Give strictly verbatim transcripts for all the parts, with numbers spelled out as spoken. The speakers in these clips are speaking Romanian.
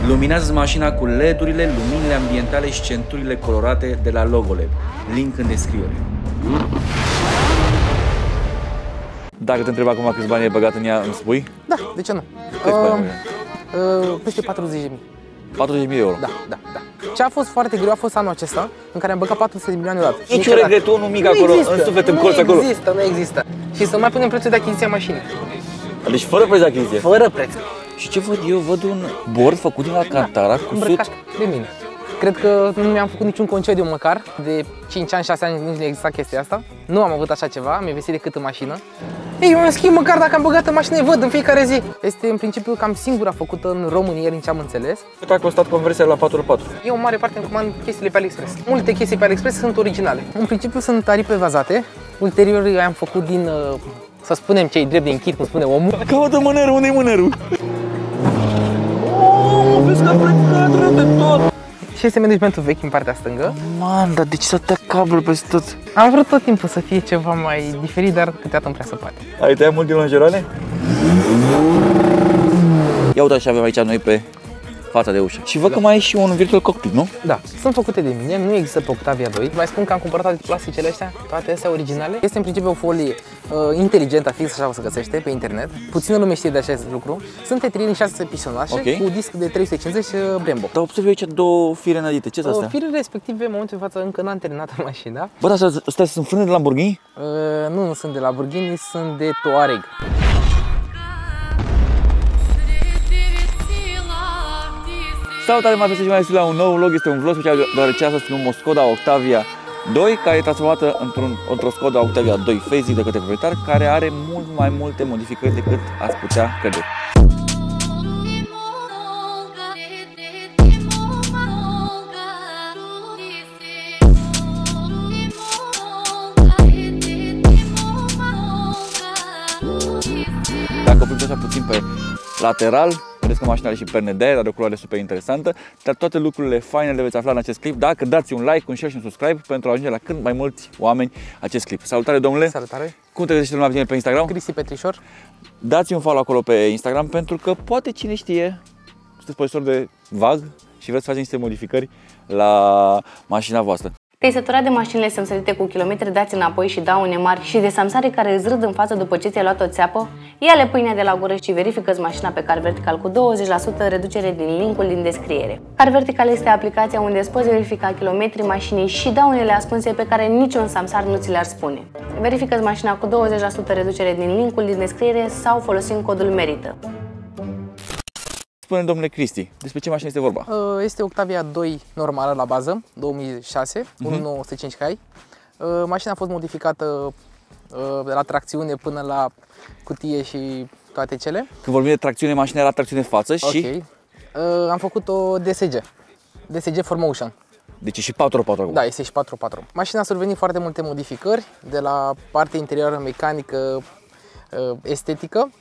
Luminează mașina cu L E D-urile, luminile ambientale și centurile colorate de la Logolab. Link în descriere. Dacă te întreb acum câți bani ai băgat în ea, îmi spui? Da, de ce nu? Câți uh, bani? Uh, peste patruzeci de mii. patruzeci de mii de euro? Da, da, da. Ce a fost foarte greu a fost anul acesta, în care am băgat patru sute de milioane odată. Niciun regret, unul mic acolo, în suflet, în colț acolo. Nu există, nu există. Și să mai punem prețul de achiziție a mașinii. Deci fără preț de achiziție? Fără preț. Și ce văd eu? Văd un bord făcut din Alcantara, da, cu îmbrăcat de mine. Cred că nu mi-am făcut niciun concediu măcar, de cinci ani, șase ani nici nu exista chestia asta. Nu am avut așa ceva, am investit decât în mașină. Ei, eu în schimb, măcar dacă am băgat în mașină, îi văd în fiecare zi. Este în principiu cam singura făcută în România, din ce am înțeles. Cât a costat conversia la patru patru? Eu în mare parte îmi comand chestiile pe AliExpress. Multe chestii pe AliExpress sunt originale. În principiu sunt tarife bazate. Ulterior am făcut din, să spunem, ce-i drept din kit, cum spune omul. Caută mânerul, unde-i mânerul? Oh, vezi că a plecat rău de tot! Și este managementul vechi în partea stângă. Man, dar de ce să-tea cablul peste tot? Am vrut tot timpul să fie ceva mai diferit, dar câteodată nu prea se poate. Ai tăiat mult din longeroane? Ia uite așa avem aici noi pe fața de ușă. Și văd da. că mai e și un virtual cockpit, nu? Da, sunt făcute de mine, nu există pe Octavia doi. Mai spun că am cumpărat toate plasticele astea, toate astea originale. Este în principiu o folie uh, inteligentă, fix așa o să găsește pe internet. Puțină lume știe de acest lucru. Sunt tetrilii în șase pisonașe, okay, cu disc de trei sute cincizeci uh, Brembo. Dar observ aici două fire înădite, ce-s astea? Uh, firele respective, în momentul de față, încă n-am terminat mașina. Bă, dar astea sunt frâne de Lamborghini? Uh, nu, nu sunt de Lamborghini, sunt de Touareg. Salutare, mă aflu și mai la un nou vlog, este un vlog special deoarece astăzi filmăm o Skoda Octavia doi care e transformată într-un, într-o Skoda Octavia doi Facelift de către proprietar, care are mult mai multe modificări decât ați putea crede. Dacă oprim așa puțin pe lateral, vedeți că mașina are și perne de aer, are o culoare super interesantă, dar toate lucrurile faine le veți afla în acest clip dacă dați un like, un share și un subscribe pentru a ajunge la cât mai mulți oameni acest clip. Salutare, domnule! Salutare! Cum te găsești mai bine pe Instagram? Cristi Petrișor. Dați un follow acolo pe Instagram pentru că poate cine știe, sunteți păsători de vag și vreți să faceți niște modificări la mașina voastră. Te-ai săturat de mașinile sămsărite cu kilometri dați înapoi și daune mari și de samsare care îți râd în față după ce ți-ai luat o țeapă? Ia-le pâinea de la gură și verifică-ți mașina pe Car Vertical cu douăzeci la sută reducere din linkul din descriere. Car Vertical este aplicația unde îți poți verifica kilometrii mașinii și daunele ascunse pe care niciun samsar nu ți le-ar spune. Verifică-ți mașina cu douăzeci la sută reducere din linkul din descriere sau folosind codul MERITă. Spune, domnule Cristi, despre ce mașină este vorba? Este Octavia doi normală la bază, două mii șase, uh-huh. unu nouă zero cinci cai. Mașina a fost modificată de la tracțiune până la cutie și toate cele. Când vorbim de tracțiune, mașina era tracțiune față și... Ok. Am făcut-o D S G, D S G four motion. Deci e și patru patru acum. Da, este și patru patru. Mașina a survenit foarte multe modificări, de la partea interioară, mecanică, estetică.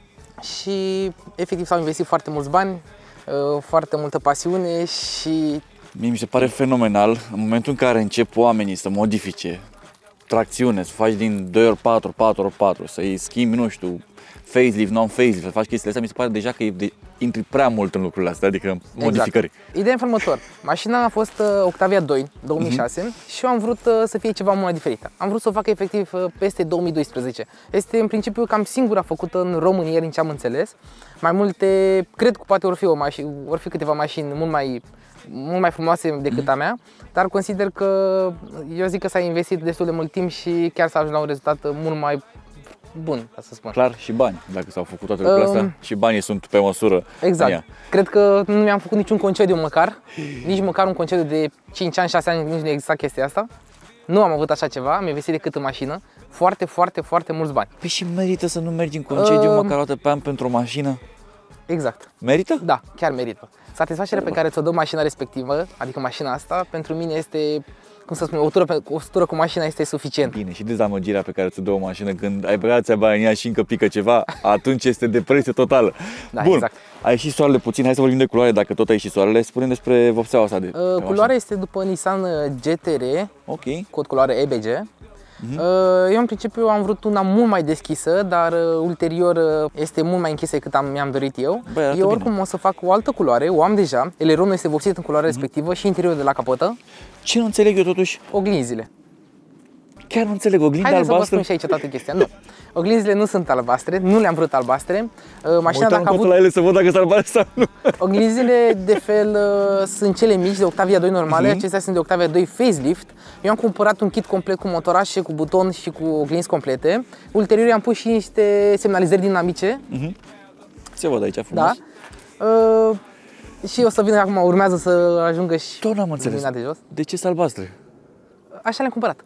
Și efectiv s-au investit foarte mulți bani, foarte multă pasiune și... Mie mi se pare fenomenal în momentul în care încep oamenii să modifice tracțiune, să faci din doi ori patru, patru ori patru, să-i schimbi, nu știu, facelift, non-facelift, să faci chestiile astea, mi se pare deja că e de, intri prea mult în lucrurile astea, adică modificări. Exact. Ideea în următor. Mașina a fost uh, Octavia doi, două mii șase, uh-huh. și eu am vrut uh, să fie ceva mult mai diferită. Am vrut să o fac efectiv uh, peste două mii doisprezece. Este în principiu cam singura făcută în România, din ce am înțeles. Mai multe, cred că poate or fi, o mașină, or fi câteva mașini mult mai, mult mai frumoase decât a mea, dar consider că eu zic că s-a investit destul de mult timp și chiar s-a ajuns la un rezultat mult mai bun, ca să spun. Clar, și bani, dacă s-au făcut toate lucrurile astea, um, și banii sunt pe măsură. Exact. Cred că nu mi-am făcut niciun concediu măcar, nici măcar un concediu de cinci ani, șase ani, nici nu exista chestia asta. Nu am avut așa ceva, am investit decât în mașină, foarte, foarte, foarte mulți bani. Păi și merită să nu mergi în concediu um, măcar o dată pe an pentru o mașină? Exact. Merită? Da, chiar merită. Satisfacerea pe care ți-o dă mașina respectivă, adică mașina asta, pentru mine este, cum să spun, o tură, o tură cu mașina este suficient. Bine, și dezamăgirea pe care ți-o dă o mașină când ai băgat ți-a în ea și încă pică ceva, atunci este depresie totală. Da, bun, exact. A ieșit soarele puțin, hai să vorbim de culoare, dacă tot a ieșit soarele, spune despre vopseaua asta de uh, Culoarea este după Nissan G T R, okay. cod culoare E B G. Uh-huh. Eu în principiu am vrut una mult mai deschisă, dar ulterior este mult mai închisă decât am, mi-am dorit eu. Băi, eu oricum bine. o să fac o altă culoare, o am deja. Eleronul este vopsit în culoarea uh-huh. respectivă și interiorul de la capotă. Ce nu înțeleg eu totuși? Oglinzile. Chiar nu înțeleg, oglinda albastră? albastră? Haideți să vă spun și aici toată chestia. Nu. Oglinzile nu sunt albastre, nu le-am vrut albastre. Mașina dacă a avut... la ele să văd dacă sunt albastre sau nu. Oglinzile de fel uh, sunt cele mici de Octavia doi normale, uh-huh. acestea sunt de Octavia doi facelift. Eu am cumpărat un kit complet cu motorașe, cu buton și cu oglinzi complete. Ulterior am pus și niște semnalizări dinamice. Uh-huh. Se văd aici frumos. Da. Uh, și o să vină acum, urmează să ajungă și tot n-am înțeles. de jos. De ce sunt albastre? Așa le-am cumpărat.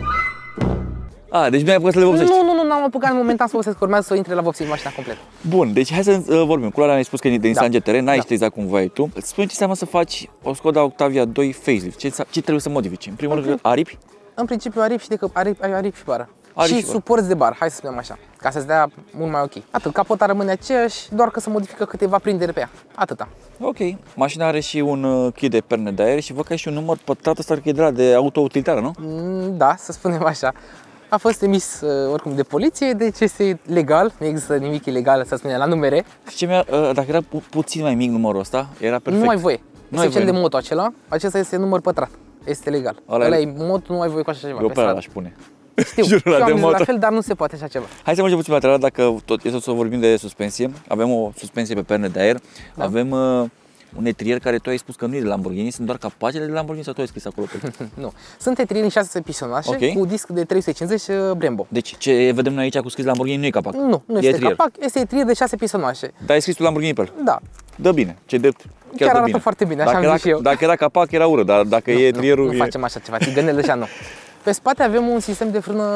A, deci nu ai apucat să le vopsești? Nu, nu, nu, n-am apucat în momentan să vopsesc, urmează să intre la vopsit mașina complet. Bun, deci hai să uh, vorbim. Culoarea ne-ai spus că e din San G T R, n-ai Da. ști exact cum vrei tu. Îți spune ce înseamnă să faci o Skoda Octavia doi facelift. Ce, ce trebuie să modifici? În primul rând, aripi? În principiu aripi și, decât, aripi, aripi și bară. Aripi și și bară. suporți de bar, hai să spunem așa, ca să-ți dea mult mai ok. Atât, capota rămâne aceeași, doar că se modifică câteva prindere pe ea. Atâta. Ok. Mașina are și un uh, kit de perne de aer și văd că ai și un număr pătrat ăsta că e de la de auto-utilitară, nu? Mm, da, să spunem așa. A fost emis uh, oricum de poliție, deci este legal, nu există nimic ilegal, să spunem, la numere. Și ce mi-a, uh, dacă era pu- puțin mai mic numărul ăsta, era perfect. Nu ai voie. Nu Este ai cel voie, de nu? moto acela, acesta este număr pătrat. Este legal. Ăla Ăla e- e moto, nu ai voie cu așa ceva. Eu pe pe ăla stradă. l-aș pune. Știu, Jur, și eu ăla am de zis moto. la fel, dar nu se poate așa ceva. Hai să mergem puțin lateral, dacă tot este să vorbim de suspensie. Avem o suspensie pe perne de aer, Da. avem uh, un etrier care tu ai spus că nu e de Lamborghini, sunt doar capacele de Lamborghini sau tu ai scris acolo pe el? Nu. Sunt etrieri în șase pisonașe Ok. cu disc de trei sute cincizeci uh, Brembo. Deci ce vedem noi aici cu scris Lamborghini nu e capac. Nu, nu e este etrier. capac, este etrier de șase pisonașe. Dar ai scris tu Lamborghini pe el. Da. Dă bine, ce drept. Chiar, Chiar dă arată bine. foarte bine, așa dacă am era, zis și eu. Dacă era capac era urât, dar dacă e etrierul Nu, nu e... facem așa ceva, țigănele așa nu. Pe spate avem un sistem de frână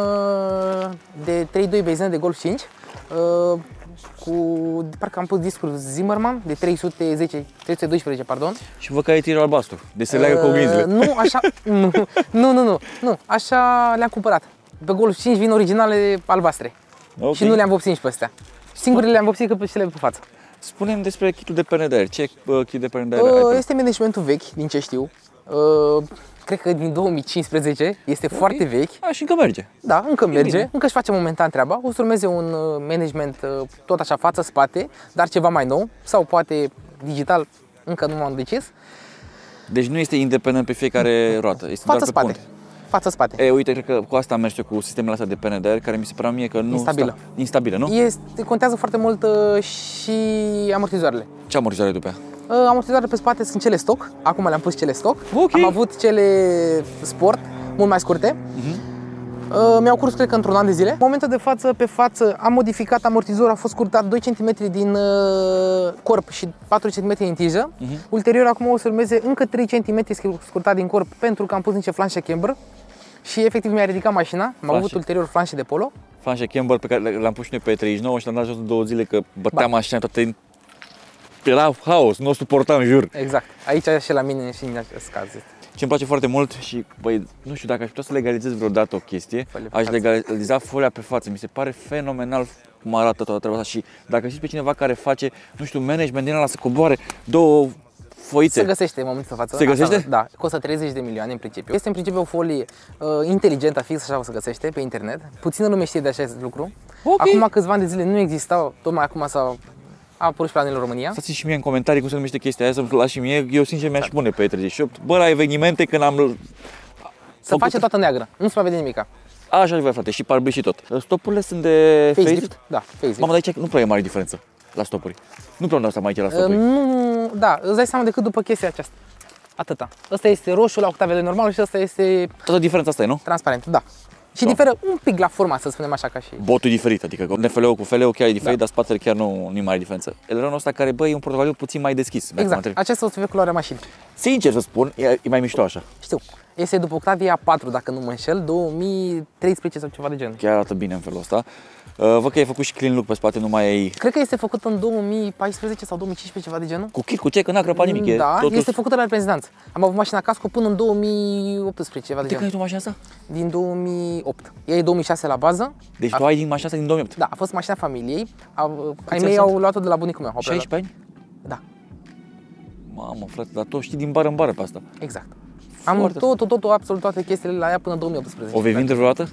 de trei doi benzină de Golf cinci. Uh, cu, parcă am pus discuri Zimmermann de trei sute zece, trei sute doisprezece, pardon. Și văd că ai etrierul albastru, deci se leagă cu oglinzile. Uh, nu, așa, nu, nu, nu, nu, nu, așa le-am cumpărat. Pe Golf cinci vin originale albastre. Ok. Și nu le-am vopsit nici pe astea. Singurele le-am vopsit că pe cele pe față. Spune-mi despre kitul de perne de aer. Ce uh, kit de perne de aer ai Uh, pe el? este managementul vechi, din ce știu. Uh, cred că din două mii cincisprezece, este okay. foarte vechi. A, și încă merge. Da, încă merge, bine. încă își face momentan treaba. O să urmeze un uh, management uh, tot așa față-spate, dar ceva mai nou. Sau poate digital, încă nu m-am decis. Deci nu este independent pe fiecare roată, este doar pe Față-spate. punte. Față-spate. E, uite, cred că cu asta am mers eu cu sistemele astea de perne de aer, care mi se părea mie că nu Instabilă. sta. Instabilă, nu? Este, contează foarte mult uh, și amortizoarele. Ce amortizoare după ea? Uh, amortizoarele pe spate sunt cele stock, acum le-am pus cele stock. Ok. Am avut cele sport, mult mai scurte. Uh-huh. Uh, mi-au curs, cred că, într-un an de zile. În momentul de față, pe față, am modificat amortizorul, a fost scurtat doi centimetri din uh, corp și patru centimetri din tijă. Uh-huh. Ulterior, acum o să urmeze încă trei centimetri scurtat din corp, pentru că am pus niște flanșe camber și efectiv mi-a ridicat mașina. Am Flanșe. avut ulterior flanșe de polo. Flanșe camber pe care l-am pus și noi pe treizeci și nouă și l-am dat jos în două zile că bătea Ba. mașina toate. Era haos, nu o suportam, jur. Exact. Aici și la mine și în acest caz. Ce îmi place foarte mult și, băi, nu știu, dacă aș putea să legalizez vreodată o chestie, Folia pe aș față. legaliza folia pe față. Mi se pare fenomenal cum arată toată treaba asta și dacă știți pe cineva care face, nu știu, management din ăla să coboare două foițe. Se găsește în momentul de față. Se găsește? Asta, da, costă treizeci de milioane în principiu. Este în principiu o folie uh, inteligentă, fix așa o să găsește pe internet. Puțină lume știe de acest lucru. Ok. Acum câțiva ani de zile nu existau, tocmai acum s-au a apărut și pe la noi în România. Stați și mie în comentarii cum se numește chestia aia, să-mi lași și mie. Eu sincer mi-aș pune pe treizeci și opt. Bă, la evenimente când am... Să face toată neagră, nu se mai vede nimica. Așa aș vrea, frate, și parbriz și tot. Stopurile sunt de facelift? Facelift? Da, facelift. Mamă, dar aici nu prea e mare diferență la stopuri. Nu prea îmi dau seama aici la Uh, stopuri. nu, da, îți dai seama decât după chestia aceasta. Atâta. Ăsta este roșu la Octavia doi normal și ăsta este Toată diferența asta e, nu? transparent, da. Și Da. diferă un pic la forma, să spunem așa, ca și... Botul e diferit, adică N F L-ul cu F L-ul chiar e diferit, Da. dar spatele chiar nu, nu e mare diferență. Eleronul ăsta care, bă, e un portocaliu puțin mai deschis. dacă mă Exact, întrebi. acesta o să fie culoarea mașinii. Sincer să spun, e, e mai mișto așa. Știu, este după Octavia patru, dacă nu mă înșel, două mii treisprezece sau ceva de genul. Chiar arată bine în felul ăsta. Uh, văd că ai făcut și clean look pe spate, nu mai ai... Cred că este făcut în două mii paisprezece sau două mii cincisprezece, ceva de genul. Cu kit, cu ce, că n-a crăpat nimic. e Da, totul... este făcută la reprezentanță. Am avut mașina casco până în două mii optsprezece, ceva de De când ai genul. tu mașina asta? Din două mii opt. Ea e două mii șase la bază. Deci A- tu ai din mașina asta din două mii opt. Da, a fost mașina familiei. A, ai ani mei sunt? au luat-o de la bunicul meu. au preluat. șaisprezece ani? Da, Mamă, frate, dar tu știi din bară în bară pe asta. exact. Am Foarte tot, tot, tot, absolut toate chestiile la ea până în două mii optsprezece. O vei vinde vreodată?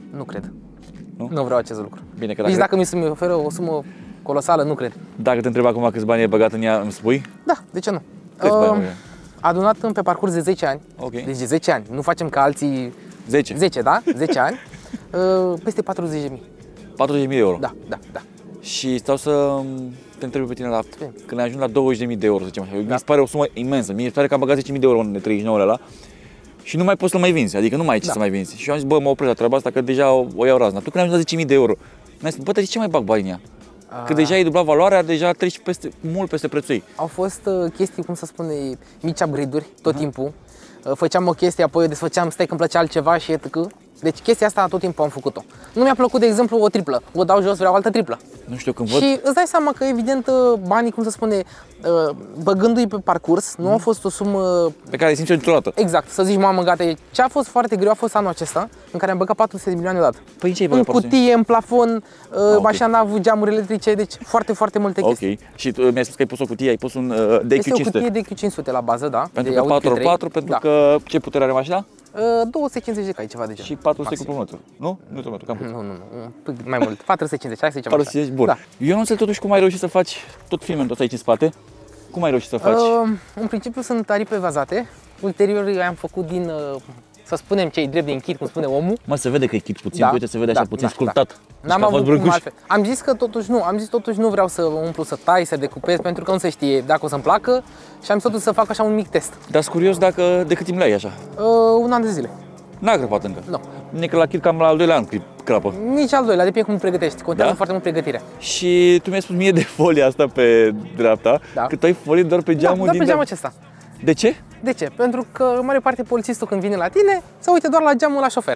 Nu cred. Nu? Nu vreau acest lucru. Bine, că Nici dacă, dacă mi se oferă o sumă colosală, nu cred. dacă te întreb acum câți bani ai băgat în ea, îmi spui? Da, de ce nu? Câți bani ai băgat? Adunat pe parcurs de zece ani, Ok. deci de zece ani, nu facem ca alții zece. zece, da? zece ani, uh, peste patruzeci de mii. patruzeci de mii de euro. Da, da, da. Și stau să te întreb pe tine la când ai ajuns la douăzeci de mii de euro, să zicem așa. Da. Mi se pare o sumă imensă. Mi se pare că am băgat zece mii de euro în treizeci și nouă ăla și nu mai poți să mai vinzi, adică nu mai ai ce Da. să mai vinzi. Și eu am zis, bă, mă opresc la treaba asta că deja o, o iau razna. Tu când ai ajuns la zece mii de euro, mi-ai spus, bă, de ce mai bag bani în ea? Că deja ai dublat valoarea, deja treci peste, mult peste prețul ei. Au fost uh, chestii, cum să spune, mici upgrade-uri tot timpul. Uh, făceam o chestie, apoi o desfăceam, stai că îmi plăcea altceva și et cetera. Deci chestia asta tot timpul am făcut-o. Nu mi-a plăcut, de exemplu, o triplă. O dau jos, vreau altă triplă. Nu știu, când văd... Și îți dai seama că, evident, uh, banii, cum să spune, uh, băgându-i pe parcurs, nu a fost o sumă. Pe care ai simțit-o niciodată. Exact, să zici, mamă, gata. Ce a fost foarte greu a fost anul acesta, în care am băgat patru sute de milioane odată. Păi în ce ai În băgat cutie, în plafon, uh, ok. mașina n-a avut geamuri electrice, deci foarte, foarte multe chestii. Ok. Și tu mi-ai spus că ai pus o cutie, ai pus un uh, D Q Este o cinci sute. cutie de Q cinci sute la bază, da. Pentru de că Audi patru Q ori trei. patru, pentru Da. că ce putere are mașina? Uh, două sute cincizeci de cai, ceva de genul. Și patru sute Maxim. kilometri. Nu? Nu te cam Nu, nu, nu, un pic mai mult. patru sute cincizeci, hai să zicem patru sute cincizeci, bun. Da. Eu nu înțeleg totuși cum ai reușit să faci tot filmul tot aici în spate. Cum ai reușit să faci? Uh, în principiu sunt tarife vazate. Ulterior am făcut din, uh, să spunem, cei drept din kit, cum spune omul. Mă, se vede că e kit puțin, Da, uite, se vede așa da, puțin da, sculptat. da. Deci N-am că a fost avut cum brâncuș. altfel. Am zis că totuși nu, am zis totuși nu vreau să umplu, să tai, să decupez, pentru că nu se știe dacă o să-mi placă și am zis totuși să fac așa un mic test. Dar sunt curios dacă, de cât timp le-ai așa. Uh, un an de zile. N-a crăpat încă. Nu. Nici că la kit cam la al doilea an crapă. Nici al doilea, depinde cum pregătești. Contează Da? foarte mult pregătirea. Și tu mi-ai spus mie de folia asta pe dreapta, Da. că tu ai folie doar pe geamul da, doar din pe geamul dreapta. acesta. De ce? De ce? Pentru că în mare parte polițistul când vine la tine se uită doar la geamul la șofer.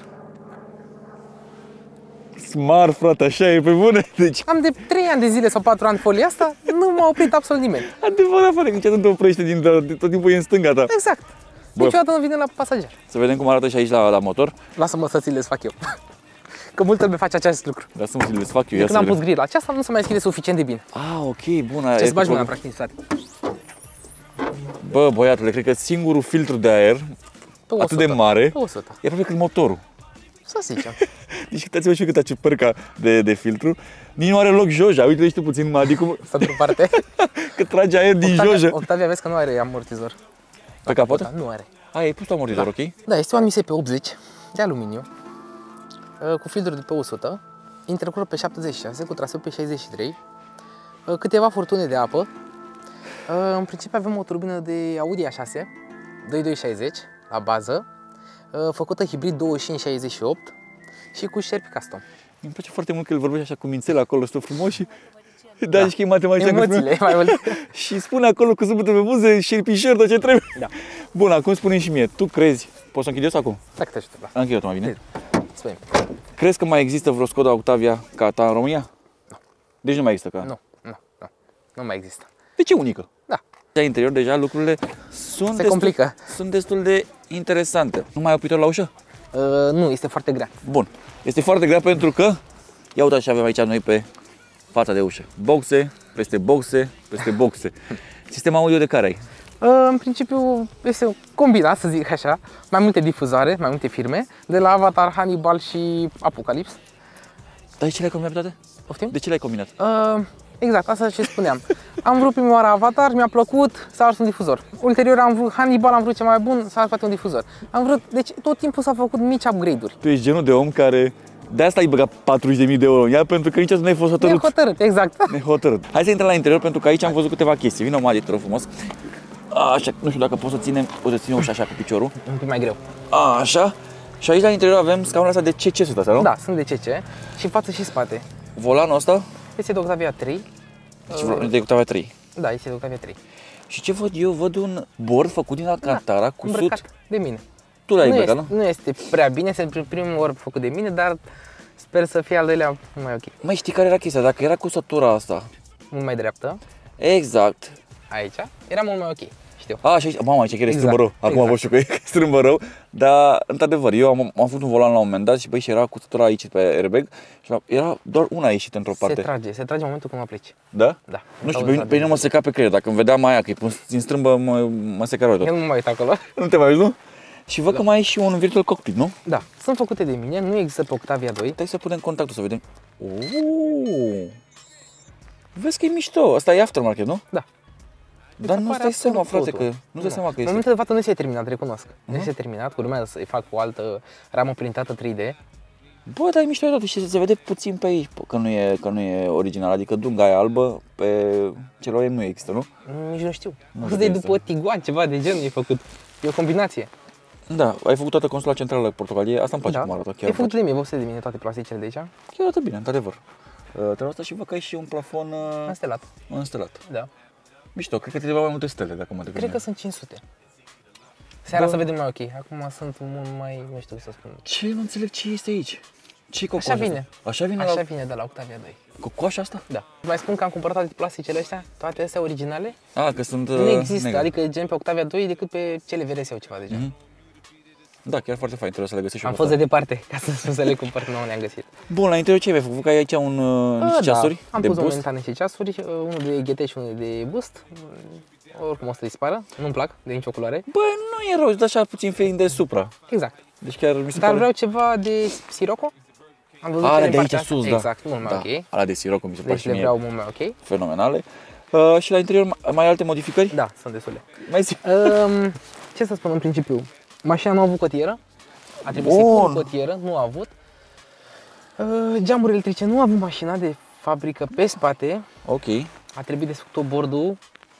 Smart, frate, așa e, pe bune. Deci, Am de trei ani de zile sau patru ani folia asta, nu m-a oprit absolut nimeni. adevărat, frate, că niciodată nu te oprește din, tot timpul e în stânga ta. Exact. Bă. Niciodată nu vine la pasager. Să vedem cum arată și aici la, la motor. Lasă-mă să ți le fac eu. Că mult trebuie face acest lucru. Lasă-mă să le fac eu. De Ia când să am vedem. pus grill, aceasta nu se mai deschide suficient de bine. Ah, ok, bun. Ce e să bagi pe- mâna, practic, frate. Bă, băiatule, cred că singurul filtru de aer Pe atât de o sută. mare Pe o sută. e aproape cât motorul. Să zicem. Deci uitați-vă și eu cât a ciuperca de, de filtru. Nici nu are loc joja. Uite-te și tu puțin, adică Să într-o parte. că trage aer din Octavia, jojă. Octavia, vezi că nu are amortizor. Pe capot? Da, nu are. A, ai pus amortizor, ok? Da, este o admisie pe optzeci de aluminiu, cu filtru de pe o sută, intercură pe șaptezeci și șase, cu traseu pe șaizeci și trei, câteva furtune de apă. În principiu avem o turbină de Audi A șase, douăzeci și doi șaizeci, la bază, făcută hibrid douăzeci și cinci șaizeci și opt și cu șerpi custom. Îmi place foarte mult că el vorbește așa cu mințele acolo, stă frumos și... Da, da. Și că e matematician. Emoțiile, mai mult. Și spune acolo cu zâmbetul pe buze, șerpișor, tot ce trebuie. Da. Bun, acum spune și mie, tu crezi, poți să închid eu sau acum? Dacă te ajută, da. Am închid eu, mai bine. Spune. Crezi că mai există vreo Skoda Octavia ca ta în România? Nu. Deci nu mai există ca... Nu, nu, nu. Nu mai există. Deci e unică. Da. La interior deja lucrurile sunt, Se destul, complică. sunt destul de interesante. Nu mai ai opitor la ușă? Uh, nu, este foarte grea. Bun. Este foarte grea pentru că, ia uite așa avem aici noi pe fața de ușă. Boxe, peste boxe, peste boxe. Sistem audio de care ai? Uh, în principiu este combinat, să zic așa, mai multe difuzoare, mai multe firme, de la Avatar, Hannibal și Apocalypse. Dar de ce le-ai combinat pe toate? Poftim? De ce le-ai combinat? Uh, exact, asta ce spuneam. Am vrut prima oară Avatar, mi-a plăcut, s-a ars un difuzor. Ulterior am vrut Hannibal, am vrut cel mai bun, s-a ars un difuzor. Am vrut, deci tot timpul s-au făcut mici upgrade-uri. Tu ești genul de om care... De asta ai băgat patruzeci de mii de euro în ea, pentru că niciodată n-ai fost hotărât. Nehotărât, exact. Nehotărât. Hai să intrăm la interior, pentru că aici am văzut câteva chestii. Vino, Madi, te rog frumos. Așa, nu știu dacă poți să ținem, o să ținem ușa așa cu piciorul. Un pic mai greu. Așa. Și aici la interior avem scaunul ăsta de ce ce sunt astea, nu? Da, sunt de C C și față și spate. Volanul ăsta, Este de Octavia trei. deci de Octavia trei. Da, este de Octavia trei. Și ce văd eu? Văd un bord făcut din Alcantara, cusut. Îmbrăcat de mine. Tu l-ai Nu îmbrăcat, este, nu? nu este prea bine, este primul ori făcut de mine, dar sper să fie al doilea mult mai ok. Mai știi care era chestia? Dacă era cusătura asta, Mult mai dreaptă. exact. Aici era mult mai ok, știu. A, și aici, mamă, aici chiar e Exact, strâmbă rău. Acum exact. vă știu că e strâmbă rău. Dar, într-adevăr, eu am, am avut un volan la un moment dat și, băi, și era cusătura aici pe airbag și la- era doar una ieșită într-o parte. Se trage, se trage în momentul când mă pleci. Da? Da. Nu știu, pe mine, pe mine mă seca pe creier. Dacă îmi vedeam aia că îi pun în strâmbă, mă, mă seca rău tot. Eu nu mă uit acolo. Nu te mai uiți, nu? Și văd că mai ai și un virtual cockpit, nu? Da, sunt făcute de mine, nu există pe Octavia doi. Stai să punem contactul să vedem. Oh! Vezi că e mișto. Asta e aftermarket, nu? Da. Dar nu stai seama, frate, că nu stai seama că În este. momentul de față nu este terminat, recunosc. Nu este terminat, urmează să-i fac o altă ramă printată trei D. Bă, dar e mișto de tot și se vede puțin pe aici că nu e, că nu e original, adică dunga e albă, pe celor nu există, nu? Nici nu știu. Nu Nu știu de ce după Tiguan, ceva de genul e făcut. E o combinație. Da, ai făcut toată consola centrală portocalie, asta îmi place cum arată, chiar e îmi făcut place. de mine, vopsite de mine toate plasticele de aici. Chiar arată bine, într-adevăr. Trebuie asta și văd că ai și un plafon uh, Înstelat. înstelat. Da. Mișto, cred că trebuie mai multe stele dacă mă te Cred că sunt cinci sute. Seara Bă. să vedem mai ok. Acum sunt mult mai, nu știu să spun. Ce? Nu înțeleg ce este aici. Ce cocoașa Așa vine. Asta? Așa vine Așa la vine de la Octavia doi. cocoașa asta? Da. Mai spun că am cumpărat toate plasticele astea, toate astea originale. Ah, că sunt Nu uh, există, negre. adică gen pe Octavia doi decât pe cele V R S sau ceva de genul. Mhm. Da, chiar foarte fain, trebuie să le găsești și Am eu fost pe de departe ca să spun să le cumpăr, nu le-am găsit. Bun, la interior ce ai făcut? Că ai aici un, uh, niște Da, ceasuri am de pus boost. momentan niște ceasuri, uh, unul de G T și unul de Boost. Oricum o să dispară, nu-mi plac de nicio culoare. Bă, nu e rău, îți dă așa puțin feeling de Supra. Exact. Deci chiar mi se Dar pare... vreau ceva de Sirocco. Am văzut Ale ele în de aici partea asta. sus, da. Exact, mult mai da. ok. Alea de Sirocco mi se pare Deci și le mie vreau mult mai ok. fenomenale. Uh, și la interior mai, mai ai alte modificări? Da, sunt destule. Mai zi. Um, ce să spun în principiu? Mașina nu a avut cotieră. A trebuit să-i Bun. pun cotieră, nu a avut. Uh, geamuri electrice, nu a avut mașina de fabrică pe spate. Ok. A trebuit desfăcut bordul.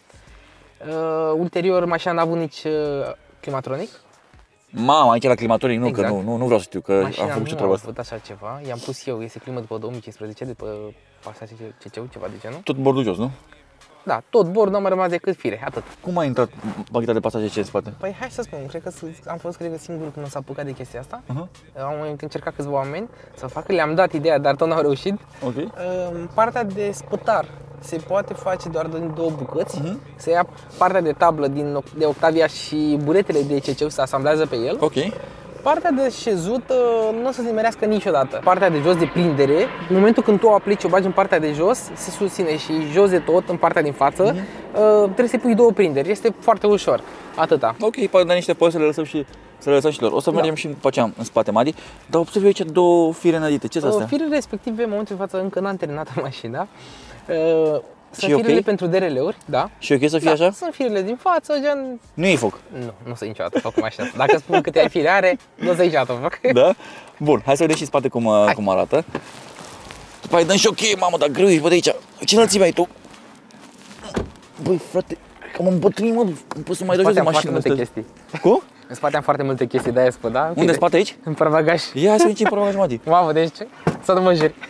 Uh, ulterior, mașina n-a avut nici uh, climatronic. Mama, aici la climatoric, nu, Exact. că nu, nu, nu vreau să știu, că Mașina am făcut nu și a treaba asta. avut așa ceva. I-am pus eu, este climă după două mii cincisprezece, după Passat C C U, ceva de genul. Tot bordul jos, nu? Da, tot bord, nu a mai rămas decât fire, atât. Cum a intrat bagheta de pasager ce în spate? Păi hai să spun, cred că s- am fost cred că singurul când s-a apucat de chestia asta. Uh-huh. Am încercat câțiva oameni să facă, le-am dat ideea, dar tot n-au reușit. Ok. Uh, Partea de spătar se poate face doar din două bucăți. Mhm. Se ia partea de tablă din, de Octavia și buretele de C C U se asamblează pe el. Ok. Partea de șezut uh, nu o să se nimerească niciodată. Partea de jos de prindere, în momentul când tu o aplici, o bagi în partea de jos, se susține și jos de tot, în partea din față, Mhm. uh, trebuie să pui două prinderi. Este foarte ușor. Atâta. Ok, poate da niște poze să le lăsăm și să le lăsăm și lor. O să Da. mergem și după aceea în spate, Madi. Dar observ eu aici două fire înădite. Ce sunt Uh, astea? Firele respective, în momentul de față, încă n-am terminat mașina. Uh, Sunt e firele ok? pentru D R L-uri, da. Și ok să fie Da, așa? sunt firele din față, gen... Nu e foc. Nu, nu o să niciodată fac cu mașina asta. Dacă spun câte ai fire are, nu o să niciodată fac. Da? Bun, hai să vedem și spate cum, uh, cum arată. După aia dăm și ok, mamă, dar greu ești, bă, de aici. Ce înălțime ai tu? Băi, frate, că mă îmbătrâni, mă, nu pot să mai În dau jos spate de am foarte mașină multe astea. chestii. Cum? În spate am foarte multe chestii, de-aia spun, da? Unde, în spate aici? În parabagaj. Ia să vedem ce-i programaj, Madi. Mamă, deci să nu mă juri.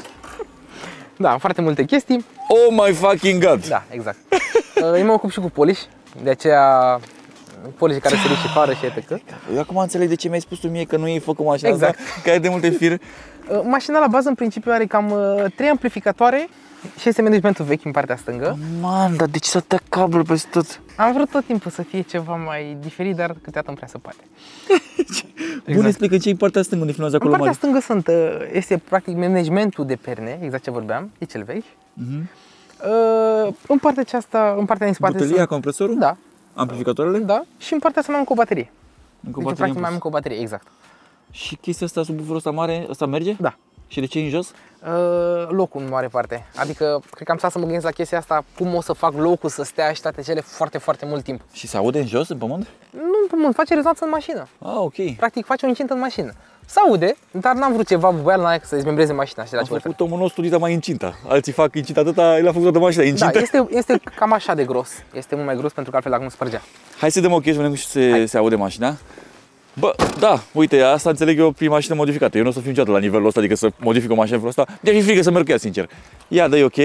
Da, foarte multe chestii. Oh my fucking god! Da, exact. Uh, Eu mă ocup și cu polish, de aceea polish care se și fară și et cetera. Eu acum înțeleg de ce mi-ai spus tu mie că nu e foc cu mașina Exact. asta, că ai de multe fire. Uh, Mașina la bază în principiu are cam uh, trei amplificatoare și este managementul vechi în partea stângă. Man, dar de ce s-a tăiat cablul peste tot? Am vrut tot timpul să fie ceva mai diferit, dar câteodată nu prea se poate. Bun, explică ce e partea stângă unde filmează În acolo, partea Madi. stângă sunt, uh, este practic managementul de perne, exact ce vorbeam, e cel vechi. Mhm. Uh, În partea aceasta, în partea din spate Butelia, sunt, compresorul? da, Amplificatoarele? da, și în partea asta mai am cu o baterie. Încă Deci o eu, baterie practic în mai am plus. cu o baterie, exact. Și chestia asta, subwooferul ăsta mare, ăsta merge? Da. Și de ce e în jos? Uh, locul în mare parte. Adică, cred că am stat să mă gândesc la chestia asta, cum o să fac locul să stea și toate cele foarte, foarte mult timp. Și se aude în jos, în pământ? Nu în pământ, face rezonanță în mașină. Ah, ok. Practic face o incintă în mașină. Se aude, dar n-am vrut ceva bubeal n-ai să dezmembreze mașina și la A ce făcut omul nostru dita mai incinta. Alții fac incinta atâta, el a făcut toată mașina Da, incintă. este, este cam așa de gros. Este mult mai gros pentru că altfel dacă nu spărgea. Hai să dăm ok, să vedem cum se, se aude mașina. Bă, da, uite, asta înțeleg eu prin mașină modificată. Eu nu o să fiu niciodată la nivelul ăsta, adică să modific o mașină în felul ăsta. De-ar fi frică să merg cu ea, sincer. Ia, dă-i ok.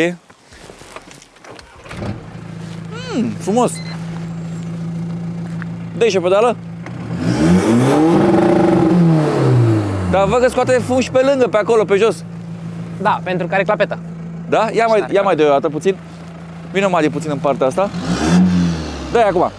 Mm, frumos. Dă-i și o pedală. Dar văd că scoate fum și pe lângă, pe acolo, pe jos. Da, pentru că are clapetă. Da? Ia mai, ia mai de o dată puțin. Vino mai de puțin în partea asta. Dă-i acum.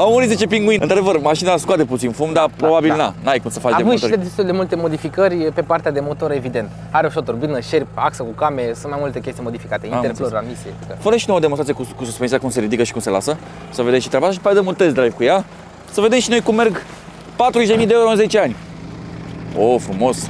Au murit zece pinguini. Într-adevăr, mașina scoate puțin fum, dar probabil da. na, n-ai cum să faci de Având multe și ori. destul de multe modificări pe partea de motor, evident. Are și o turbină, șerpi, axă cu came, sunt mai multe chestii modificate, interflor, ramisie. Fără și nouă demonstrație cu, cu suspensia, cum se ridică și cum se lasă. Să vedem și treaba asta și pe aia dăm un test drive cu ea. Să vedem și noi cum merg patruzeci de mii de euro în zece ani. Oh, frumos!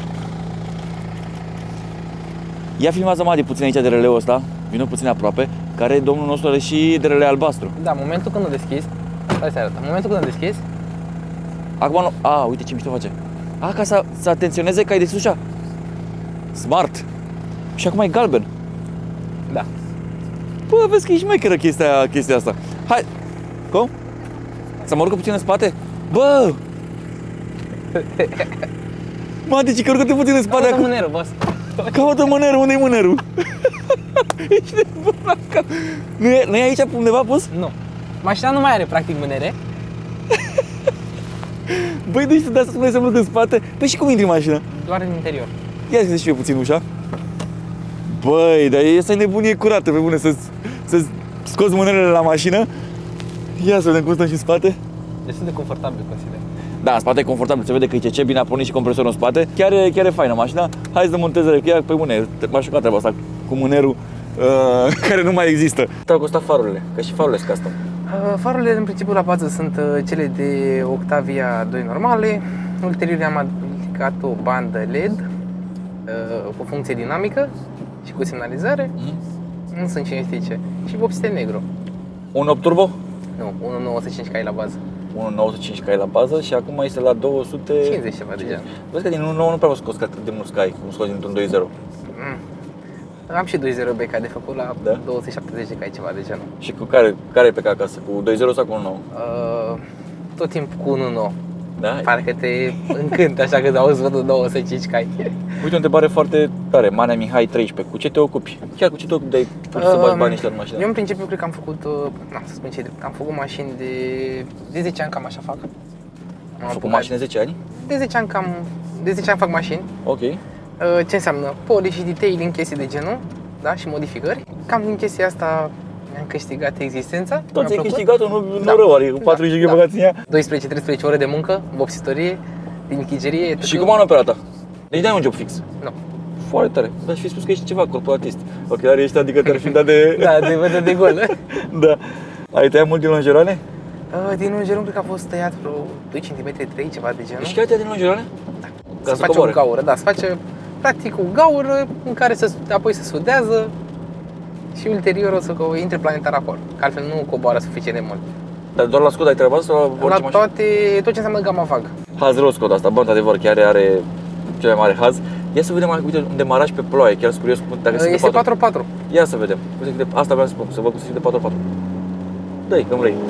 Ia filmează Madi puțin aici de releul ăsta, vină puțin aproape, care domnul nostru are și de rele albastru. Da, momentul când o deschizi, stai să arăt, momentul când o deschizi, Acum nu... A, uite ce mișto face. A, ca să, să atenționeze că ai deschis ușa. Smart. Și acum e galben. da. Bă, vezi că e șmecheră chestia, chestia asta. Hai! Cum? Să mă urcă puțin în spate? Bă! Madi, ce că urcă-te puțin în spate Caută acum. mânerul, boss. Caută mânerul, unde-i mânerul? Ești nebun la cap. Nu e, nu e aici undeva pus? Nu. Mașina nu mai are practic mânere. Băi, deci de asta spune să mă duc în spate. Păi și cum intri în mașină? Doar în interior. Ia să și eu puțin ușa. Băi, dar e să-i nebunie curată, pe bune, să-ți să scoți mânerele la mașină. Ia să vedem cum stăm și în spate. Destul de confortabil, consider. Da, în spate e confortabil, se vede că e ce bine a pornit și compresorul în spate. Chiar e, chiar e faină mașina. Hai să montez chiar pe bune. M-a șocat treaba asta cu mânerul uh, care nu mai există. Te-au costat farurile, că și farurile sunt custom. Uh, farurile în principiu la bază sunt uh, cele de Octavia doi normale. Ulterior am aplicat o bandă L E D uh, cu funcție dinamică și cu semnalizare. Mm-hmm. Nu sunt cine știe ce. Și vopsite negru. Un opt turbo? Nu, unu virgulă nouăzeci și cinci cai la bază. unu virgulă nouăzeci și cinci cai la bază și acum este la două sute cincizeci ceva de genul. Vezi că din unu virgulă nouă nu prea mă scos atât de mult cai, cum scos dintr-un doi zero. Mm. Am și doi zero B K de făcut la Da? două sute șaptezeci de cai, ceva de genul. Și cu care, care e pe acasă? Cu doi zero sau cu unu virgulă nouă? Uh, tot timpul cu unu virgulă nouă. Da? Parcă te încântă așa că auzi văd două sute cinci cai. Uite o întrebare foarte tare, Manea Mihai treisprezece, cu ce te ocupi? Chiar cu ce te ocupi de uh, să bagi banii ăștia în mașină? Eu în principiu cred că am făcut, uh, na, să spun ce drept, am făcut mașini de, de zece ani, cam așa fac. Am făcut mașini de zece ani? De zece ani cam, de zece ani fac mașini. Ok. Uh, ce înseamnă? Polish și detailing, chestii de genul, da, și modificări. Cam din chestia asta mi-am câștigat existența. Tot ți-ai plăcut. câștigat-o, nu, nu Da. rău, adică cu patruzeci de Da. băgați în ea. doisprezece treisprezece ore de muncă, vopsitorie, din chigerie. Și cum am operat-o? Deci n-ai un job fix. Nu. Foarte tare. Dar și fi spus că ești ceva corporatist. Ochelarii ăștia, adică te-ar fi dat de... Da, de vădă de gol. Da. Ai tăiat mult din longerone? Uh, din lungerul cred că a fost tăiat vreo doi centimetri, trei, ceva de genul. Și chiar tăiat din longerone? Da. Ca Se să face coboare. o gaură, da, se face practic o gaură în care se, apoi se sudează și ulterior o să intre planetar acolo, că altfel nu coboară suficient de mult. Dar doar la Skoda ai treaba asta sau la orice La mașină? toate, tot ce înseamnă gama vag. Haz rău Skoda asta, bă, într-adevăr, chiar are cel mai mare haz. Ia să vedem, uite, un demaraj pe ploaie, chiar sunt curios cum, dacă se Este patru patru. Ia să vedem. Cum se simte- Asta vreau să spun, să văd cum se simte patru patru. Dă-i, când vrei.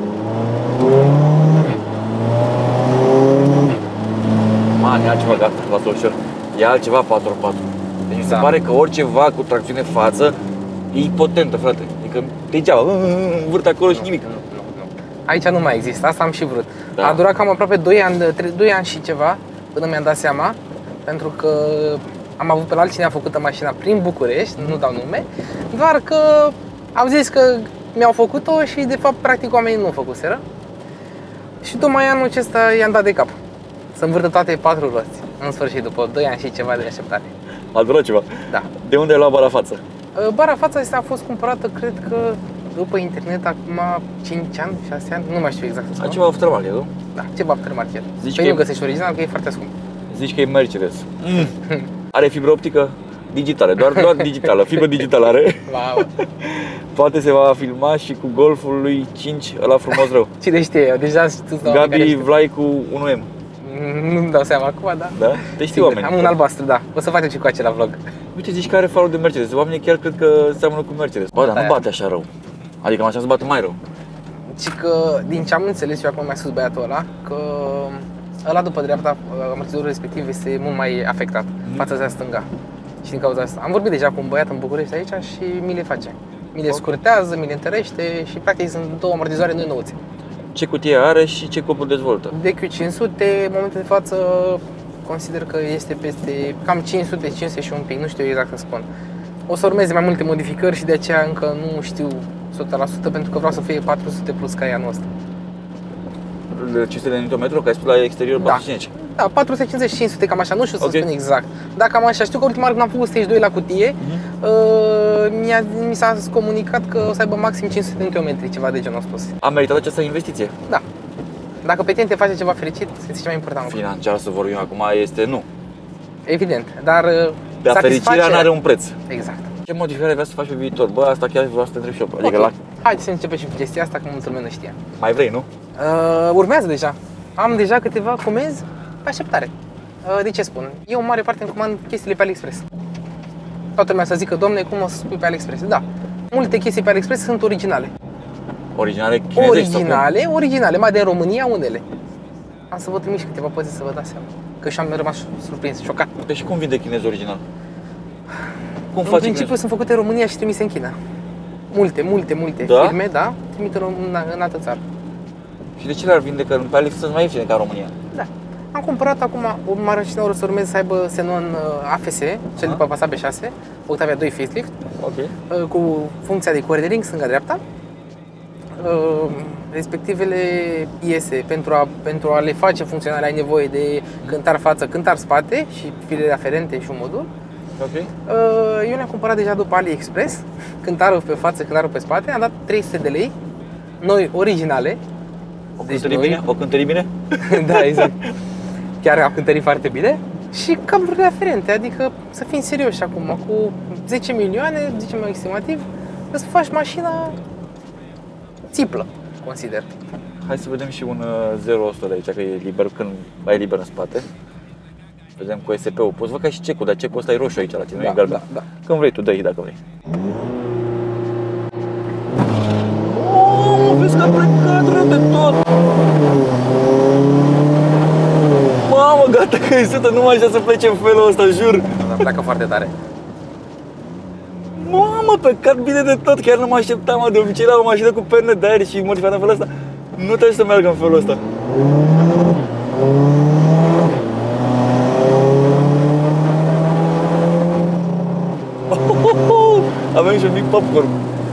Man, e altceva, gata, lasă ușor. E altceva patru patru. Deci mi se Da. pare că orice vac cu tracțiune față e potentă, frate. Adică degeaba, vârte acolo și nimic. Nu, nu, nu. Aici nu mai există, asta am și vrut. Da. A durat cam aproape doi ani, doi ani și ceva până mi-am dat seama, pentru că am avut pe la altcineva făcută mașina prin București, nu dau nume, doar că au zis că mi-au făcut-o și de fapt practic oamenii nu o făcuseră. Și tocmai anul acesta i-am dat de cap. Să învârtă toate patru roți, în sfârșit, după doi ani și ceva de așteptare. A durat ceva. Da. De unde ai luat bara față? Bara fața asta a fost cumpărată, cred că după internet, acum cinci ani, șase ani, nu mai știu exact să spun. A ceva aftermarket, nu? Da, ceva aftermarket. Zici Păi că nu e- găsești original, că e foarte scump. Zici că e Mercedes. Mm. Are fibră optică digitală, doar, doar digitală, fibră digitală are. Wow. Poate se va filma și cu Golful lui cinci, ăla frumos rău. Cine știe, eu deja știu să Gabi Vlai cu unu M. Nu-mi dau seama acum, da. Da? Te știu Sigur, oamenii. am un albastru, da. O să facem și cu acela vlog. Uite, zici că are farul de Mercedes. Oamenii chiar cred că seamănă cu Mercedes. Bă, dar nu Aia. bate așa rău. Adică mașina se bate mai rău. Și că, din ce am înțeles eu acum mai sus băiatul ăla, că ăla după dreapta, amortizorul respectiv este mult mai afectat față de stânga. Și din cauza asta. Am vorbit deja cu un băiat în București aici și mi le face. Mi le scurtează, mi le întărește și practic sunt două amortizoare noi nouțe. Ce cutie are și ce copul dezvoltă? D Q cinci sute, în momentul de față, consider că este peste cam cinci sute, cinci sute și un pic, nu știu exact să spun. O să urmeze mai multe modificări și de aceea încă nu știu o sută la sută pentru că vreau să fie patru sute plus ca anul ăsta. cinci sute de newton-metri, că ai spus la exterior Da. patru sute cincizeci. Da, patru sute cincizeci cinci sute, cam așa, nu știu să Ok. spun exact. Dar cam așa, știu că ultima oară când am făcut stage doi la cutie, Mhm. uh, mi-a, mi s-a comunicat că o să aibă maxim cinci sute de newton-metri, ceva de genul a spus. A meritat această investiție? Da. Dacă pe tine te face ceva fericit, este cel mai important lucru. Financiar să vorbim acum este nu. Evident, dar uh, Dar fericirea nu are un preț. Exact. Ce modificare vrea să faci pe viitor? Bă, asta chiar vreau să te întreb și eu. Adică Ok. la... Haideți să începem și cu chestia asta, că multă lume nu știe. mai vrei, nu? Uh, urmează deja. Am deja câteva comenzi pe așteptare. Uh, de ce spun? Eu în mare parte îmi comand chestiile pe AliExpress. Toată lumea să zică, domne, cum o să spui pe AliExpress? Da. Multe chestii pe AliExpress sunt originale. Originale chinezești sau cum? Originale, originale, mai de în România unele. Am să vă trimit și câteva poze să vă dați seama. Că și am rămas surprins, șocat. Deci și cum vinde chinez original? Cum În faci principiu chinez? sunt făcute în România și trimise în China. Multe, multe, multe Da? firme, da, trimit în, în, în altă țară. Și de ce le-ar vinde? Că pe AliExpress sunt mai ieftine ca în România. Da. Am cumpărat acum o mașină o să urmez să aibă Xenon A F S, cel după Passat B șase, Octavia doi facelift, Ok. cu funcția de quartering stânga-dreapta. Respectivele piese pentru a, pentru a le face funcționare ai nevoie de cântar față, cântar spate și firele aferente și un modul. Ok. Eu le-am cumpărat deja după AliExpress, cântarul pe față, cântarul pe spate, am dat trei sute de lei, noi originale. O Deci cântări noi- bine? O cântări bine? Da, exact. Chiar a cântărit foarte bine. Și cablurile aferente, adică să fim serioși acum, cu zece milioane, zicem mai estimativ, îți faci mașina țiplă, consider. Hai să vedem și un uh, zero o sută de aici, că e liber, când ai liber în spate. Vedem cu S P-ul. Poți văd ca și cecul, dar cecul ăsta e roșu aici la tine, nu Da, e galben. da, da. Când vrei tu, dă-i dacă vrei. Oh, vezi că a plecat rău de tot! Mamă, gata că e sută, nu mai așa să plece în felul ăsta, jur! Dar pleacă foarte tare. Mamă, pe cat bine de tot, chiar nu mă așteptam, mă, de obicei la o mașină cu perne de aer și modificată în felul ăsta. Nu trebuie să meargă în felul ăsta. Avem și un mic popcorn.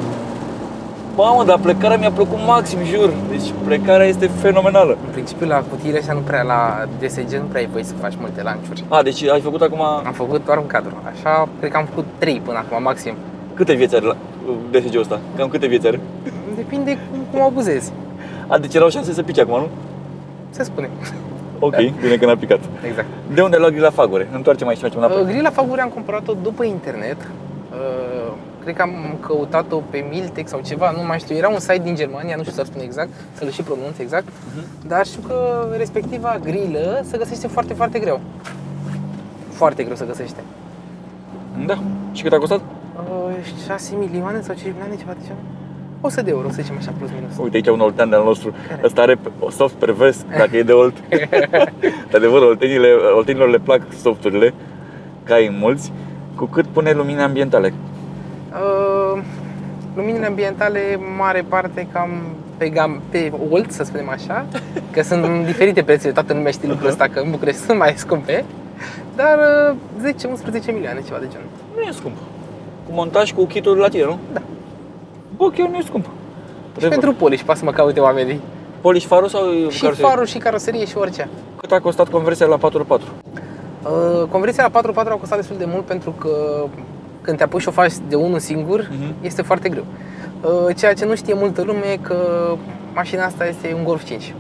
Mamă, dar plecarea mi-a plăcut maxim, jur. Deci plecarea este fenomenală. În principiu la cutiile astea nu prea, la D S G nu prea ai voie să faci multe lanciuri. A, deci ai făcut acum... Am făcut doar un cadru, așa cred că am făcut trei până acum maxim. Câte vieți are la D S G-ul ăsta? Cam câte vieți are? Depinde cum, cum abuzezi, A, deci erau șanse să pice acum, nu? se spune. Ok, bine că n-a picat. Exact. De unde ai luat grila Fagure? Întoarcem mai și mergem înapoi. Uh, Grila Fagure am cumpărat-o după internet. Uh, Cred că am căutat-o pe Miltex sau ceva, nu mai știu. Era un site din Germania, nu știu să spun exact, să-l și pronunț exact. Uh-huh. Dar știu că respectiva grilă se găsește foarte, foarte greu. Foarte greu să găsește. Da. Și cât a costat? Uh, șase milioane sau cinci milioane, ceva de genul. o sută de euro, să zicem așa, plus minus. Uite, aici un oltean de-al nostru. Ăsta are o soft pervers, dacă e de olt. De adevăr, oltenile, oltenilor le plac softurile, cai mulți. Cu cât pune lumini ambientale? Uh, luminile ambientale, mare parte cam pe, gam, pe old, să spunem așa, că sunt diferite prețuri, toată lumea știe lucrul ăsta, că în București sunt mai scumpe, dar uh, zece unsprezece milioane, ceva de genul. Nu e scump. Cu montaj, cu kit-ul la tine, nu? Da. Bă, chiar nu e scump. Și pentru polish, poate să mă caute oamenii. Polish farul sau Și caroserie? farul, și caroserie, și orice. Cât a costat conversia la patru patru? Uh, conversia la patru patru a costat destul de mult pentru că când te apuci și o faci de unul singur, Mhm. este foarte greu. Uh, ceea ce nu știe multă lume e că mașina asta este un Golf cinci.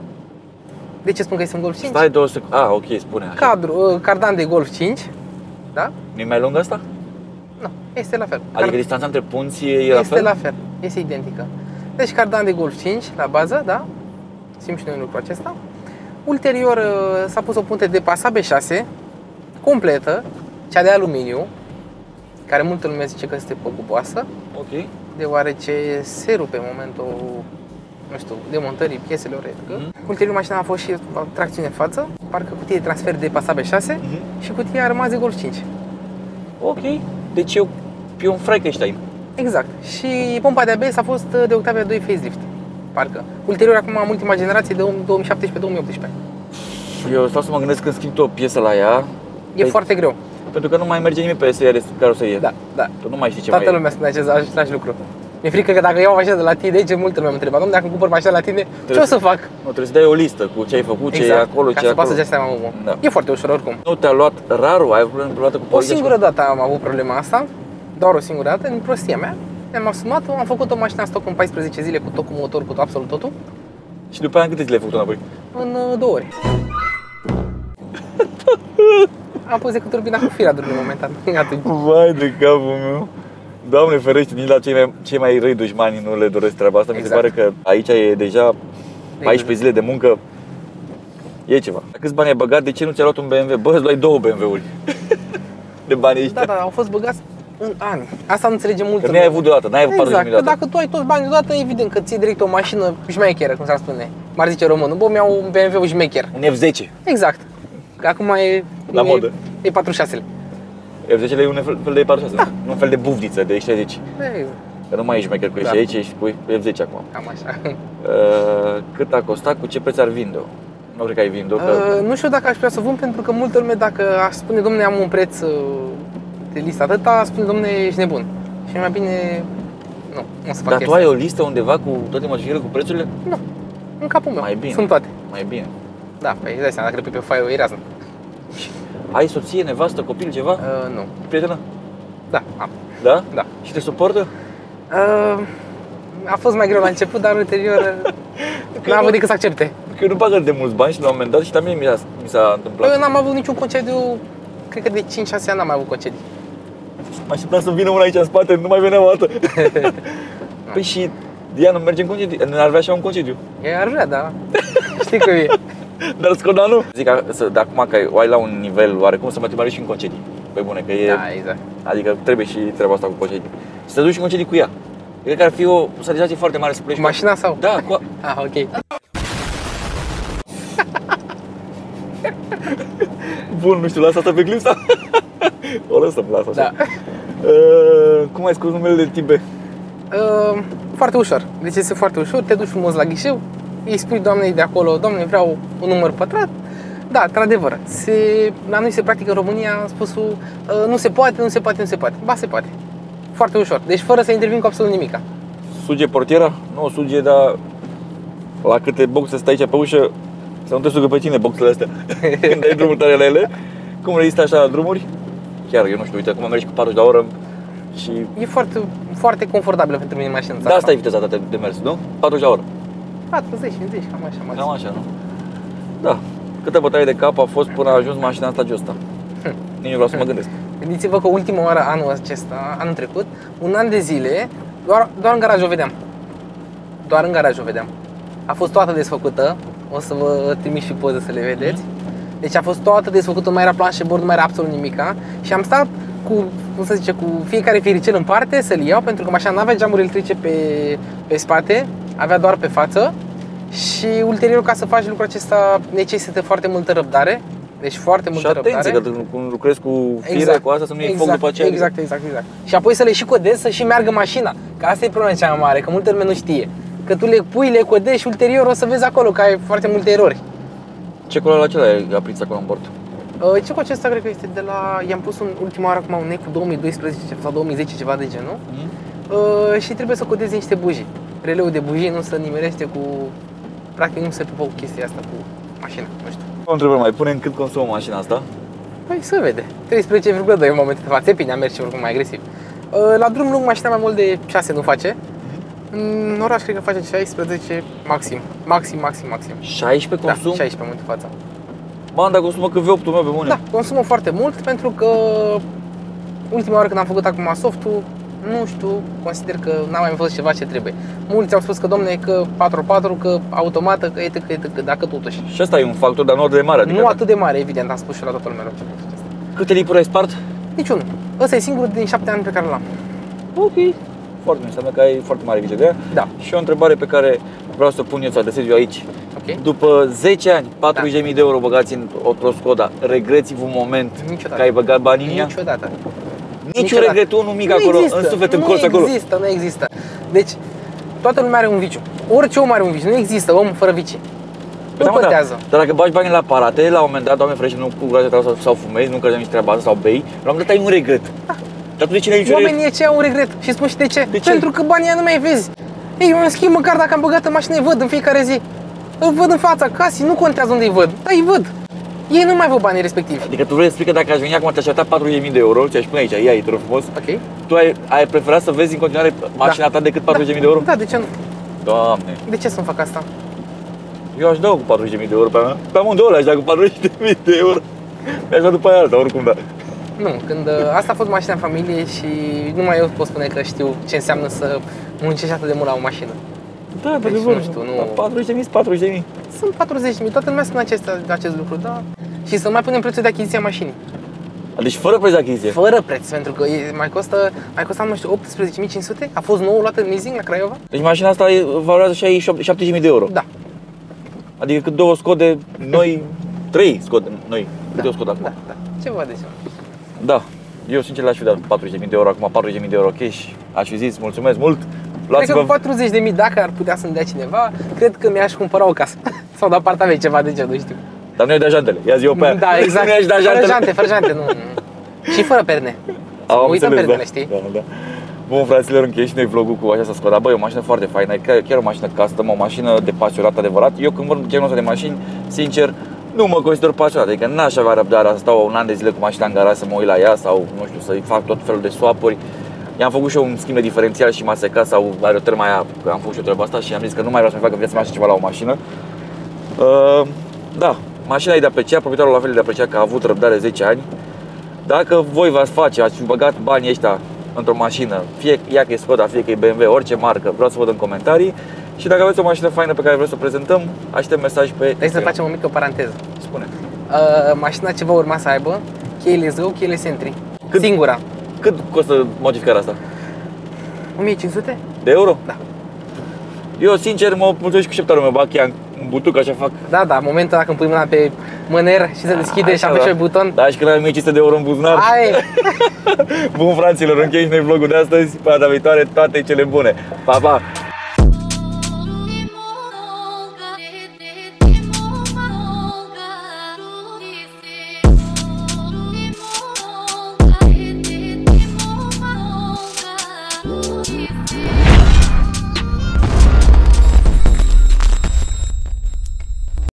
De ce spun că este un Golf cinci? Stai două secunde. Ah, ok, spune așa. Cadru, uh, cardan de Golf cinci, da? Nu e mai lung asta? Nu, este la fel. Adică Car- distanța între punți e la este fel? la fel, este identică. Deci cardan de Golf cinci la bază, da? Simt și noi lucrul acesta. Ulterior uh, s-a pus o punte de Passat B șase completă, cea de aluminiu, care multă lume zice că este păguboasă, Ok. deoarece se rupe în momentul, nu știu, demontării pieselor, etc. Mhm. Ulterior mașina a fost și tracțiune în față, parcă cutie de transfer de Passat B șase Mhm. și cutia a rămas de Golf cinci. Ok. Deci eu, e un Frankenstein. Exact. Și pompa de A B S a fost de Octavia doi facelift, parcă. Ulterior, acum am ultima generație de două mii șaptesprezece două mii optsprezece. Eu stau să mă gândesc când schimb o piesă la ea. E Păi- foarte greu. Pentru că nu mai merge nimic pe serie caroserie. Da, da. Tu nu mai știi ce Toată mai lumea spune același, același lucru. Mi-e frică că dacă iau mașina de la tine, ce multă lume mă întreba, dom'le, dacă cumpăr mașina la tine, ce o să fac? Nu, trebuie să dai o listă cu ce ai făcut, ce Exact, e acolo, ca ce e să poată acolo. să seama omul. Da. E foarte ușor oricum. Nu te-a luat rarul? Ai avut probleme vreodată cu O poliția? singură dată am avut problema asta, doar o singură dată, în prostia mea. Mi-am asumat, am făcut o mașină în stoc în paisprezece zile cu tot, cu motor, cu tot, absolut totul, Și după aia în câte zile ai făcut înapoi? în uh, două ore. Am pus decât turbina cu firadurile momentan, atunci. Vai de capul meu! Doamne ferește, nici la cei mai, cei mai răi dușmani nu le doresc treaba asta. Exact. Mi se pare că aici e deja paisprezece zile de muncă. E ceva. Câți bani ai băgat? De ce nu ți-ai luat un B M W? Bă, îți luai două B M W-uri de banii ăștia. Da, da, au fost băgați în ani. Asta nu înțelege mult. Că nu ai avut deodată, n-ai avut patruzeci de mii Exact, că deodată. dacă tu ai toți banii deodată, evident că ții direct o mașină șmecheră, cum s-ar spune. M-ar zice românul, bă, mi-au un B M W șmecher. Un F zece. Exact. Că acum e... La e, modă. E patruzeci și șase. F zece e un fel fel de patruzeci și șase, nu? Un fel de bufniță de șaizeci. Exact. Că nu mai ești șmecher cu Da. da. aici, ești cu F zece acum. Cam așa. Uh, cât a costat, cu ce preț ar vinde-o? Nu cred că ai vinde-o, că... Uh, nu știu dacă aș putea să vând, pentru că multă lume, dacă aș spune, domne, am un preț uh, de listă atâta, spune, domne, ești nebun. Și mai bine, nu, nu o să fac Dar tu chestia ai o asta. listă undeva cu toate modificările, cu prețurile? Nu, în capul meu, Mai bine. sunt toate. Mai bine. Da, păi îți dai seama, dacă le pui pe file-ul, e rază. Ai soție, nevastă, copil, ceva? Uh, nu, Prietenă? da, am. Da? Da. Și te suportă? Uh, a fost mai greu la început, dar ulterior n-am avut decât să accepte. Că eu nu bagă de mulți bani și la un moment dat și la mine mi s-a, mi s-a întâmplat. Eu n-am avut niciun concediu, cred că de cinci șase ani n-am mai avut concediu. Mă așteptam să vină una aici în spate, nu mai venea o dată. Păi și Diana merge în concediu, n-ar vrea așa un concediu. E ar vrea, da. Știi cum e. Dar Skoda nu. Zic că să- de acum că o ai la un nivel oarecum să mă mai și în concedii. Păi bune, că e... Da, exact. Adică trebuie și treaba asta cu concedii. Și să te duci în concedii cu ea. Eu cred că ar fi o satisfacție foarte mare să pleci Cu mașina sau? Da, cu... Ah, ok. Bun, nu știu, lasă asta pe clip sau? O lăsăm, lasă așa. Da. Uh, cum ai scos numele de Tibe? Uh, foarte ușor. Deci este foarte ușor, te duci frumos la ghișeu, îi spui doamnei de acolo, doamne, vreau un număr pătrat. Da, într-adevăr, se, la noi se practică în România spusul uh, nu se poate, nu se poate, nu se poate. Ba, se poate. Foarte ușor. Deci fără să intervin cu absolut nimica. Suge portiera? Nu o suge, dar la câte boxe stai aici pe ușă, să nu te sugă pe tine boxele astea când ai drumuri tare la ele. Cum rezistă așa la drumuri? Chiar, eu nu știu, uite, acum mergi cu patruzeci de oră și... E foarte, foarte confortabilă pentru mine mașina. Da, asta e viteza ta de, de mers, nu? patruzeci de oră. patruzeci, cincizeci, cam așa. Mai Cam așa, nu? Da. Câtă bătaie de cap a fost până a ajuns mașina asta jos. Nici nu vreau să mă gândesc. Gândiți-vă că ultima oară, anul acesta, anul trecut, un an de zile, doar, doar în garaj o vedeam. Doar în garaj o vedeam. A fost toată desfăcută, o să vă trimit și poze să le vedeți. Deci a fost toată desfăcută, nu mai era planșebord, nu mai era absolut nimica. Și am stat cu, cum să zice, cu fiecare firicel în parte să-l iau, pentru că mașina nu avea geamuri electrice pe, pe spate, avea doar pe față. Și ulterior, ca să faci lucrul acesta, necesită foarte multă răbdare. Deci foarte multă Și atenție, răbdare. că când lucrezi cu fire, Exact, cu asta, să nu iei exact, foc după aceea. Exact, exact, exact. Și apoi să le și codezi, să și meargă mașina. Că asta e problema cea mai mare, că multă lume nu știe. Că tu le pui, le codezi și ulterior o să vezi acolo că ai foarte multe erori. Ce color acela ai aprins acolo în bord? Uh, Ce cu acesta cred că este de la... I-am pus în ultima oară acum un Ecu două mii doisprezece sau două mii zece, ceva de genul. Mm. Uh, și trebuie să codezi niște bujii. Releul de bujii nu se nimerește cu... Practic nu se pupă cu chestia asta cu mașina, nu știu. O întrebare mai, pune în cât consumă mașina asta? Păi se vede. treisprezece virgulă doi în momentul de față. E bine, a mers și oricum mai agresiv. Uh, La drum lung mașina mai mult de șase nu face. În oraș cred că face șaisprezece maxim. Maxim, maxim, maxim. șaisprezece consum? Da, șaisprezece în momentul de față. Bă, dar consumă că V opt-ul meu pe bune. Da, consumă foarte mult pentru că ultima oară când am făcut acum softul, nu știu, consider că n-am mai fost ceva ce trebuie. Mulți au spus că, domne, că patru pe patru, că automată, că etc, etc, dacă totuși. Și asta e un factor, dar nu atât de mare. Adică Nu atât de mare, evident, am spus și la toată lumea. Câte lipuri ai spart? Niciunul. Ăsta e singurul din șapte ani pe care l-am. Ok. Foarte bine, înseamnă că ai foarte mare grijă de ea. Da. Și o întrebare pe care vreau să o pun eu, să o adresez eu aici. Ok. După zece ani, patruzeci de mii de euro băgați în o Skoda, regreți un moment Niciodată. că ai băgat banii în ea? Niciodată. Niciun Niciodată. regret, unul mic Nu acolo, există, în suflet, în nu colț acolo. Nu există, nu există. Deci, toată lumea are un viciu. Orice om are un viciu. Nu există om fără vicii. Nu Da, mă, contează. Dar, dar dacă bagi bani la aparate, la un moment dat, Doamne ferește, nu cu groază sau, sau fumezi, nu încălzești nici treaba asta sau bei, la un moment dat ai un regret. Dar tu de ce n-ai niciun Oamenii aceia au regret și spun și de ce? De ce? Pentru că banii nu mai vezi. Ei, eu în schimb, măcar dacă am băgat în mașină, îi văd în fiecare zi. Îl văd în fața casei, nu contează unde îi văd, dar îi văd. Ei nu mai văd banii respectivi. Adică tu vrei să spui că dacă aș veni acum, te-aș arăta patruzeci de mii de euro, ți-aș pune aici, ia te rog frumos. Ok. Tu ai, ai preferat să vezi în continuare mașina ta decât patruzeci de mii de euro? Da, de ce nu? Doamne, De ce să-mi fac asta? eu aș da cu patruzeci de mii de euro pe mea. Pe amândouă le-aș da cu patruzeci de mii de euro. Mi-aș da după aia alta, oricum, da. Nu, când uh, asta a fost mașina în familie și numai eu pot spune că știu ce înseamnă să muncești atât de mult la o mașină. Da, Deci, adevăr. nu știu, nu- patruzeci de mii, patruzeci de mii. Sunt patruzeci de mii, toată lumea spune acest, acest lucru, da? Și să nu mai punem prețul de achiziție a mașinii. Deci fără preț de achiziție. Fără preț, pentru că e, mai costă, mai costă, nu știu, optsprezece mii cinci sute? A fost nou luată în leasing la Craiova? Deci mașina asta e- valorează șaptezeci de mii de euro. Da. Adică cât două Scode noi, trei Scode noi. Câte o Scode acum? Da, da. Ceva de ce? Da. Eu sincer le-aș fi dat patruzeci de mii de euro, acum patruzeci de mii de euro cash. Aș fi zis, mulțumesc mult. Cred că Luați-vă. cu patruzeci de mii, dacă ar putea să-mi dea cineva, cred că mi-aș cumpăra o casă. Sau un apartament, ceva de genul, știu. Dar nu i-ai dat jantele. Ia zi eu pe aia. Da, exact. Nu i-aș da Fără jantele. jante, fără jante, nu. nu. Și fără perne. Am Uităm înțeles, pernele, da. știi? Da, da. Bun, fraților, încheie și noi vlogul cu această Skoda. Băi, e o mașină foarte faină, e chiar, chiar o mașină custom, o mașină de pasionat adevărat. Eu când văd genul ăsta de mașini, sincer, nu mă consider pasionat, adică n-aș avea răbdarea să stau un an de zile cu mașina în garaj să mă uit la ea sau, nu știu, să-i fac tot felul de swap-uri. I-am făcut și eu un schimb de diferențial și m-a secat sau are o terma aia, că am făcut și eu treaba asta și am zis că nu mai vreau să-mi facă viața mea așa ceva la o mașină. Uh, da, mașina e de apreciat, proprietarul la fel e de apreciat că a avut răbdare zece ani. Dacă voi v-ați face, ați fi băgat banii ăștia într-o mașină, fie ea că e Skoda, fie că e B M W, orice marcă, vreau să văd în comentarii. Și dacă aveți o mașină faină pe care vreți să o prezentăm, aștept mesaj pe Trebuie să facem o mică paranteză. Spune. Uh, mașina ce va urma să aibă, cheile zău, cheile Sentry. Cât? Singura. Cât costă modificarea asta? o mie cinci sute? De euro? Da. Eu sincer mă mulțumesc cu șeptarul meu, bag ea în butuc, așa fac. Da, da, momentul dacă îmi pui mâna pe mâner și se deschide Așa, și apeși da. pe buton. Da, și când ai o mie cinci sute de euro în buzunar. Ai! Bun, fraților, închei și noi vlogul de astăzi. Pe data viitoare, toate cele bune. Pa, pa!